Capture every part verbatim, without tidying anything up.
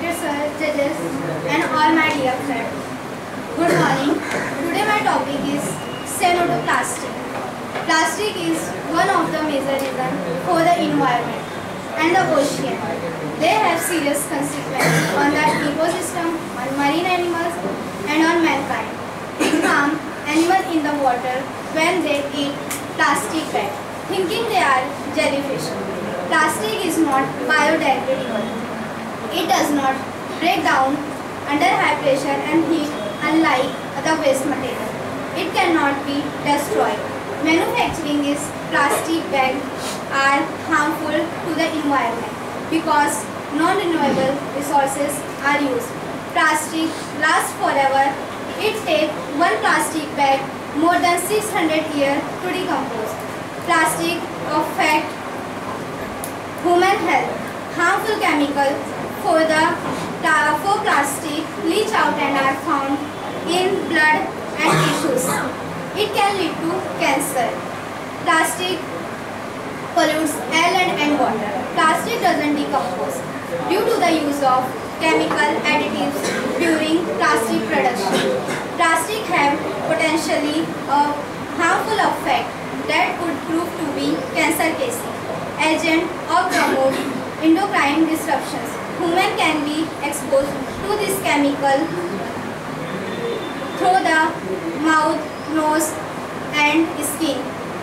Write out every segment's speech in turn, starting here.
respected sir, judges, and all my dear friends. Good morning. Today my topic is say no to plastic. Plastic is one of the major reasons for the environment and the ocean. They have serious consequences on the ecosystem, on marine animals, and on mankind. It harms animals in the water when they eat plastic bag, thinking they are jellyfish. Plastic is not biodegradable. It does not break down under high pressure and heat, unlike other waste material. It cannot be destroyed. Manufacturing these plastic bags are harmful to the environment because non-renewable resources are used. Plastic lasts forever. It takes one plastic bag more than six hundred years to decompose. Plastic affects human health. Harmful chemicals for the for plastic leach out and are found in blood and tissues. It can lead to cancer. Plastic pollutes air and water. Plastic doesn't decompose due to the use of chemical additives during plastic production. Plastic have potentially a harmful effect that could prove to be cancer causing agent or promote endocrine disruptions. Human can be exposed to this chemical through the mouth, nose, and skin.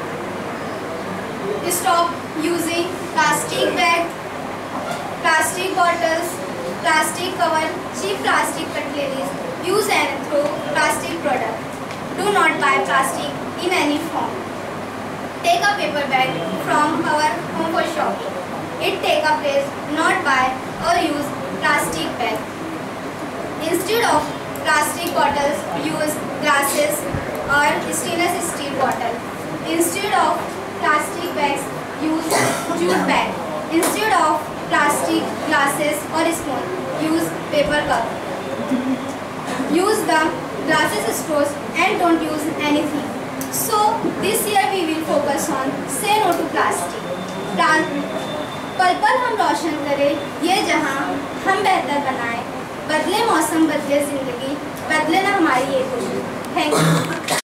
Stop using plastic bags, plastic bottles, plastic cover, cheap plastic cutleries. Use and throw plastic products. Do not buy plastic in any form. Take a paper bag from our home for shopping. It take a place, not buy or use plastic bag. Instead of plastic bottles, use glasses or stainless steel bottle. Instead of plastic bags, use jute bag. Instead of plastic glasses or spoon, use paper cup. Use the glasses straws and don't use anything. So this year we will focus on say no to plastic. पल पल हम रोशन करें ये जहां हम बेहतर बनाएं, बदले मौसम बदले जिंदगी, बदले ना हमारी ये कोशिश। Thank you.